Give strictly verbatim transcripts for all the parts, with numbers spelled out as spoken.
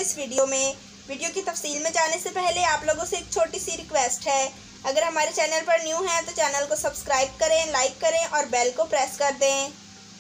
इस वीडियो में। वीडियो की तफसील में जाने से पहले आप लोगों से एक छोटी सी रिक्वेस्ट है, अगर हमारे चैनल पर न्यू हैं तो चैनल को सब्सक्राइब करें, लाइक करें और बेल को प्रेस कर दें।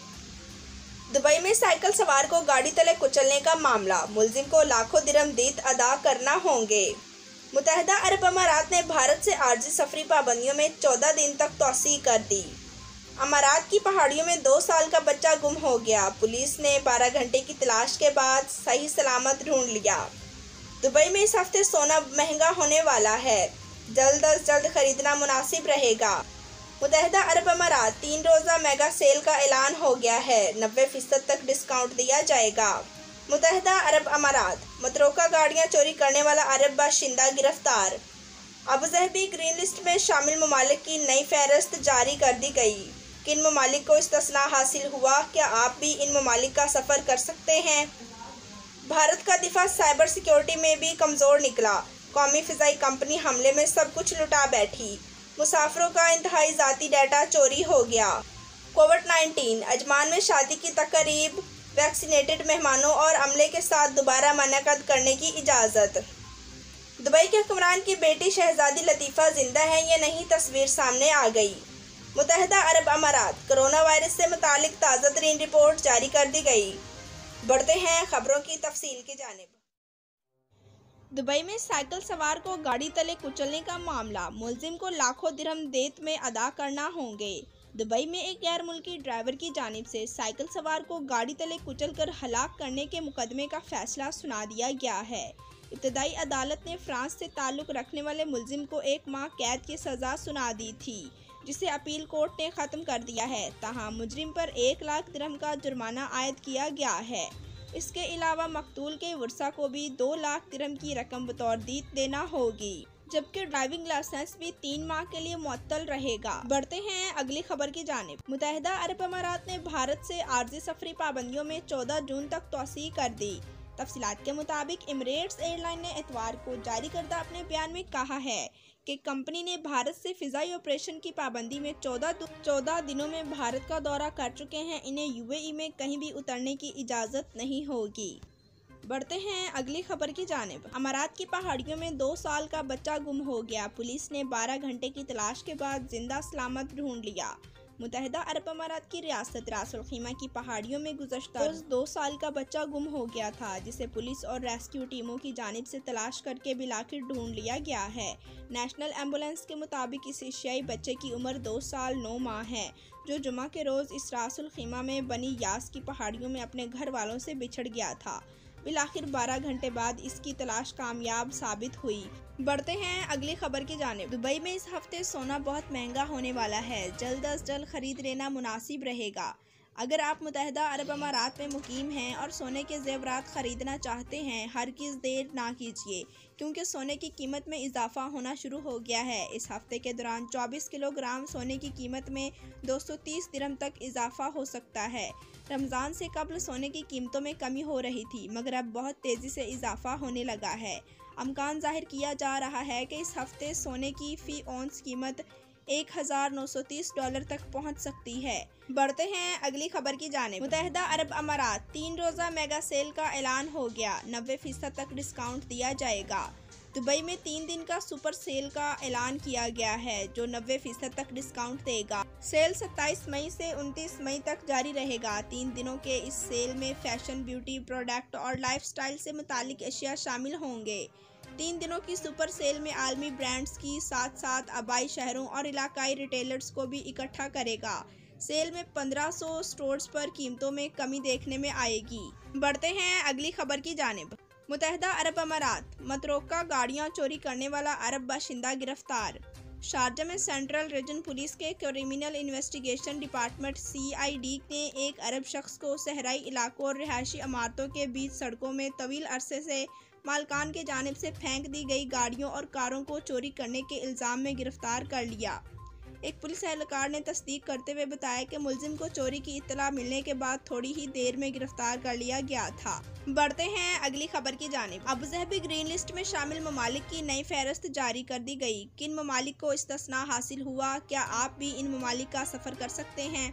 दुबई में साइकिल सवार को गाड़ी तले कुचलने का मामला, मुलजिम को लाखों दिरहम दीत अदा करना होंगे। मुत्तहिदा अरब अमारात ने भारत से आर्जी सफरी पाबंदियों में चौदह दिन तक तोसी कर दी। अमारात की पहाड़ियों में दो साल का बच्चा गुम हो गया। पुलिस ने बारह घंटे की तलाश के बाद सही सलामत ढूंढ लिया। दुबई में इस हफ्ते सोना महंगा होने वाला है, जल्द अज जल्द खरीदना मुनासिब रहेगा। मुत्तहिदा अरब अमारात तीन रोज़ा मेगा सेल का ऐलान हो गया है, नब्बे फीसद तक डिस्काउंट दिया जाएगा। मुत्तहिदा अरब अमारात, मतरोका गाड़ियां चोरी करने वाला अरब बाशिंदा गिरफ्तार। अबूजहबी ग्रीन लिस्ट में शामिल ममालिक की नई फहरिस्त जारी कर दी गई। किन ममालिक को इस्तिस्ना हासिल हुआ, क्या आप भी इन ममालिक का सफ़र कर सकते हैं? भारत का दिफा साइबर सिक्योरिटी में भी कमज़ोर निकला। कौमी फ़िज़ाई कंपनी हमले में सब कुछ लुटा बैठी। मुसाफिरों का इंतहाई ज़ाती डाटा चोरी हो गया। कोविड नाइन्टीन, अजमान में शादी की तकरीब, वैक्सीनेटेड मेहमानों और अमले के साथ दोबारा मुनक़्क़द करने की इजाज़त। दुबई के हुक्मरान की बेटी शहजादी लतीफ़ा जिंदा है या नहीं, तस्वीर सामने आ गई। मुत्तहिदा अरब अमारात, कोरोना वायरस से मुतालिक ताज़ा तरीन रिपोर्ट जारी कर दी गई। बढ़ते हैं खबरों की तफसील की जानिब। दुबई में साइकिल सवार को गाड़ी तले कुचलने का मामला, मुलजिम को लाखों दिरहम देत में अदा करना होंगे। दुबई में एक गैर मुल्की ड्राइवर की जानिब से साइकिल सवार को गाड़ी तले कुचलकर हलाक करने के मुकदमे का फैसला सुना दिया गया है। इब्तदाई अदालत ने फ्रांस से ताल्लुक़ रखने वाले मुलजिम को एक माह कैद की सज़ा सुना दी थी, जिसे अपील कोर्ट ने ख़त्म कर दिया है। तहाँ मुजरिम पर एक लाख दिरहम का जुर्माना आयद किया गया है। इसके अलावा मकतूल के वर्सा को भी दो लाख दिरहम की रकम बतौर दीत देना होगी, जबकि ड्राइविंग लाइसेंस भी तीन माह के लिए मुअत्तल रहेगा। बढ़ते हैं अगली खबर की जानिब। मुत्तहिदा अरब अमारात ने भारत से आर्जी सफरी पाबंदियों में चौदह जून तक तोसी कर दी। तफसीलात के मुताबिक एमिरेट्स एयरलाइन ने इतवार को जारी करदा अपने बयान में कहा है कि कंपनी ने भारत से फ़िज़ाई ऑपरेशन की पाबंदी में चौदह चौदह दिनों में भारत का दौरा कर चुके हैं, इन्हें यूएई में कहीं भी उतरने की इजाज़त नहीं होगी। बढ़ते हैं अगली खबर की जानिब। अमारात की पहाड़ियों में दो साल का बच्चा गुम हो गया। पुलिस ने बारह घंटे की तलाश के बाद जिंदा सलामत ढूंढ लिया। मुत्तहिदा अरब अमारात की रियासत रास अल खीमा की पहाड़ियों में गुज़श्ता रोज़ दो साल का बच्चा गुम हो गया था, जिसे पुलिस और रेस्क्यू टीमों की जानिब से तलाश करके बिलाखिर ढूंढ लिया गया है। नेशनल एम्बुलेंस के मुताबिक इस एशियाई बच्चे की उम्र दो साल नौ माह है, जो जुमा के रोज़ इस रास अल खीमा में बनी यास की पहाड़ियों में अपने घर वालों से बिछड़ गया था। बिलाखिर बारह घंटे बाद इसकी तलाश कामयाब साबित हुई। बढ़ते हैं अगली खबर की जानिब। दुबई में इस हफ्ते सोना बहुत महंगा होने वाला है, जल्द अज जल्द खरीद लेना मुनासिब रहेगा। अगर आप मुत्तहिदा अरब अमारात में मुकीम हैं और सोने के ज़ेवरात ख़रीदना चाहते हैं, हरगिज़ देर ना कीजिए, क्योंकि सोने की कीमत में इजाफा होना शुरू हो गया है। इस हफ्ते के दौरान चौबीस किलोग्राम सोने की कीमत में दो सौ तीस दिरहम तक इजाफा हो सकता है। रमज़ान से कबल सोने की कीमतों में कमी हो रही थी, मगर अब बहुत तेज़ी से इजाफा होने लगा है। अमकान जाहिर किया जा रहा है कि इस हफ्ते सोने की फ़ी औंस कीमत एक हज़ार नौ सौ तीस डॉलर तक पहुंच सकती है। बढ़ते हैं अगली खबर की जानिब। मुत्तहिदा अरब अमारात, तीन रोज़ा मेगा सेल का ऐलान हो गया, नब्बे फीसद तक डिस्काउंट दिया जाएगा। दुबई में तीन दिन का सुपर सेल का ऐलान किया गया है, जो नब्बे फीसद तक डिस्काउंट देगा। सेल सत्ताईस मई से उनतीस मई तक जारी रहेगा। तीन दिनों के इस सेल में फैशन, ब्यूटी प्रोडक्ट और लाइफस्टाइल से मुतालिक अशिया शामिल होंगे। तीन दिनों की सुपर सेल में आलमी ब्रांड्स की साथ साथ आबाई शहरों और इलाकाई रिटेलर्स को भी इकट्ठा करेगा। सेल में पंद्रह सौ स्टोर्स पर कीमतों में कमी देखने में आएगी। बढ़ते हैं अगली खबर की जानिब। मुत्तहिदा अरब अमारात, मतरोका गाड़ियां चोरी करने वाला अरब बाशिंदा गिरफ्तार। शारजा में सेंट्रल रीजन पुलिस के criminal investigation department C I D ने एक अरब शख्स को सहराई इलाकों और रिहायशी इमारतों के बीच सड़कों में तवील अरसे से मालकान की जानिब से फेंक दी गई गाड़ियों और कारों को चोरी करने के इल्ज़ाम में गिरफ्तार कर लिया। एक पुलिस एहलकार ने तस्दीक करते हुए बताया कि मुलजिम को चोरी की इत्तला मिलने के बाद थोड़ी ही देर में गिरफ्तार कर लिया गया था। बढ़ते हैं अगली खबर की जानिब। अबूजहबी ग्रीन लिस्ट में शामिल ममालिक की नई फहरिस्त जारी कर दी गई। किन ममालिक को इस्तिस्ना हासिल हुआ, क्या आप भी इन ममालिक का सफ़र कर सकते हैं?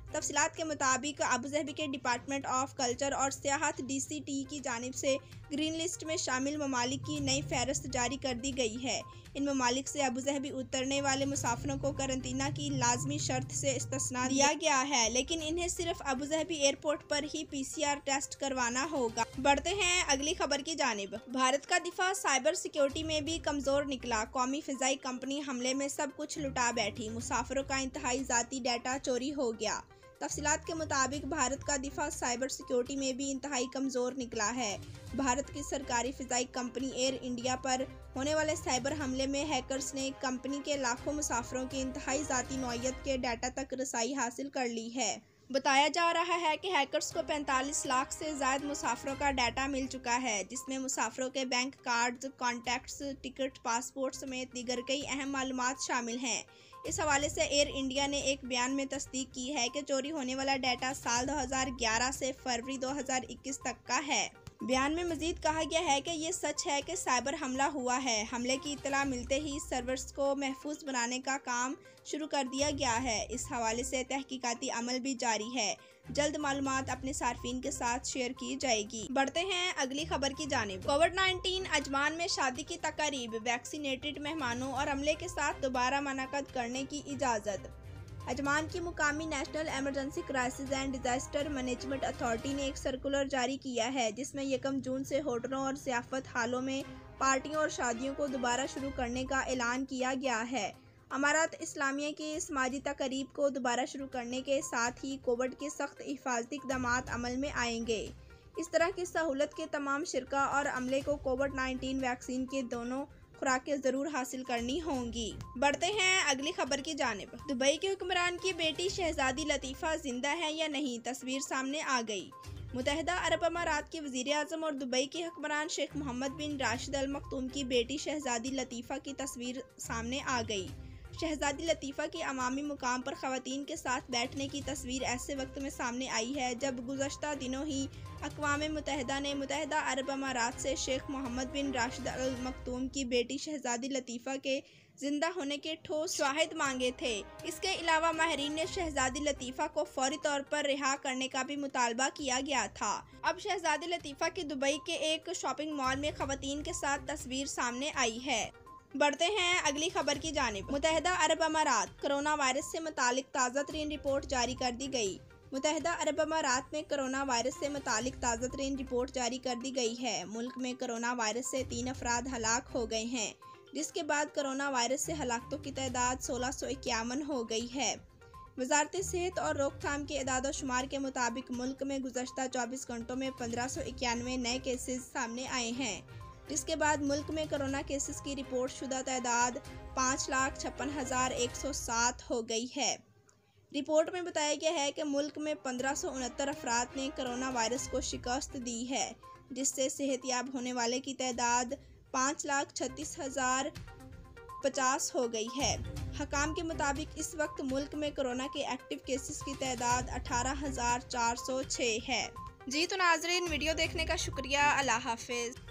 तफसीलात के मुताबिक अबूधाबी के डिपार्टमेंट ऑफ कल्चर और सियाहत डी सी टी की जानिब से ग्रीन लिस्ट में शामिल ममालिक की नई फहरिस्त जारी कर दी गई है। इन ममालिक से अबूधाबी उतरने वाले मुसाफिरों को करंतना की लाजमी शर्त से इस्तिस्ना दिया गया है, लेकिन इन्हें सिर्फ अबूधाबी एयरपोर्ट पर ही पी सी आर टेस्ट करवाना होगा। बढ़ते हैं अगली खबर की जानिब। भारत का दिफा साइबर सिक्योरिटी में भी कमजोर निकला। कौमी फिजाई कंपनी हमले में सब कुछ लुटा बैठी। मुसाफिरों का इंतहाई जाती डाटा चोरी हो गया। तफसीलात के मुताबिक भारत का दिफा साइबर सिक्योरिटी में भी इंतहाई कमज़ोर निकला है। भारत की सरकारी फ़िज़ाई कंपनी एयर इंडिया पर होने वाले साइबर हमले में हैकर्स ने कंपनी के लाखों मुसाफिरों की इंतहाई ज़ाती नौइयत के डाटा तक रसाई हासिल कर ली है। बताया जा रहा है कि हैकर्स को पैंतालीस लाख से ज़ायद मुसाफिरों का डाटा मिल चुका है, जिसमें मुसाफिरों के bank cards, contacts, ticket, passport समेत दीगर कई अहम मालूमात शामिल हैं। इस हवाले से एयर इंडिया ने एक बयान में तस्दीक की है कि चोरी होने वाला डाटा साल दो हज़ार ग्यारह से फरवरी दो हज़ार इक्कीस तक का है। बयान में मजीद कहा गया है कि ये सच है कि साइबर हमला हुआ है। हमले की इत्तला मिलते ही सर्वर्स को महफूज बनाने का काम शुरू कर दिया गया है। इस हवाले से तहकीकाती अमल भी जारी है। जल्द मालूमात अपने सार्फिन के साथ शेयर की जाएगी। बढ़ते हैं अगली खबर की जानिब। कोविड नाइन्टीन अजमान में शादी की तकारीब, वैक्सीनेटेड मेहमानों और अमले के साथ दोबारा मुनाक़द करने की इजाज़त। अजमान की मुकामी national emergency crisis and disaster management authority ने एक सर्कुलर जारी किया है, जिसमें यकम जून से होटलों और सियाफत हालों में पार्टियों और शादियों को दोबारा शुरू करने का ऐलान किया गया है। अमारात इस्लामिया की समाजी तकरीब को दोबारा शुरू करने के साथ ही कोविड के सख्त हिफाजती इक़दामात अमल में आएंगे। इस तरह की सहूलत के तमाम शिरका और अमले को कोविड नाइन्टीन वैक्सीन के दोनों खुराकें जरूर हासिल करनी होंगी। बढ़ते हैं अगली खबर की जानिब। दुबई के हुक्मरान की बेटी शहजादी लतीफ़ा जिंदा है या नहीं, तस्वीर सामने आ गई। मुत्तहिदा अरब अमारात के वज़ीर आज़म और दुबई के हुक्मरान शेख मोहम्मद बिन राशिद अल मखतूम की बेटी शहजादी लतीफ़ा की तस्वीर सामने आ गई। शहजादी लतीफ़ा की अवामी मुकाम पर ख़वातीन के साथ बैठने की तस्वीर ऐसे वक्त में सामने आई है जब गुज़श्ता दिनों ही अक़वाम मुत्तहिदा ने मुत्तहिदा अरब अमारात से शेख मोहम्मद बिन राशिद अल मखतूम की बेटी शहजादी लतीफ़ा के जिंदा होने के ठोस शवाहिद मांगे थे। इसके अलावा माहिरीन ने शहजादी लतीफ़ा को फौरी तौर पर रिहा करने का भी मुतालबा किया गया था। अब शहजादी लतीफ़ा की दुबई के एक शॉपिंग मॉल में ख़वातीन के साथ तस्वीर सामने आई है। बढ़ते हैं अगली खबर की जानिब। मुत्तहिदा अरब अमारात, कोरोना वायरस से मुतालिक ताज़ा तरीन रिपोर्ट जारी कर दी गई। मुत्तहिदा अरब अमारात में कोरोना वायरस से मुतालिक ताज़ा तरीन रिपोर्ट जारी कर दी गई है। मुल्क में कोरोना वायरस से तीन अफराद हलाक हो गए हैं, जिसके बाद कोरोना वायरस से हलाकतों की तादाद सोलह सौ इक्यावन हो गई है। वजारत सेहत और रोकथाम के इदाद शुमार के मुताबिक मुल्क में गुज़श्ता चौबीस घंटों में पंद्रह सौ इक्यानवे नए केसेस सामने आए हैं, जिसके बाद मुल्क में कोरोना केसेस की रिपोर्ट शुदा तादाद पाँच लाख छप्पन हज़ार एक सौ सात हो गई है। रिपोर्ट में बताया गया है कि मुल्क में पंद्रह सौ उनहत्तर अफराद ने कोरोना वायरस को शिकस्त दी है, जिससे सेहतयाब होने वाले की तादाद पाँच लाख छत्तीस हज़ार पचास हो गई है। हकाम के मुताबिक इस वक्त मुल्क में कोरोना के एक्टिव केसेस की तादाद अठारह हज़ार चार सौ छः है। जी तो नाजरीन, वीडियो देखने का शुक्रिया। अल्लाह हाफिज़।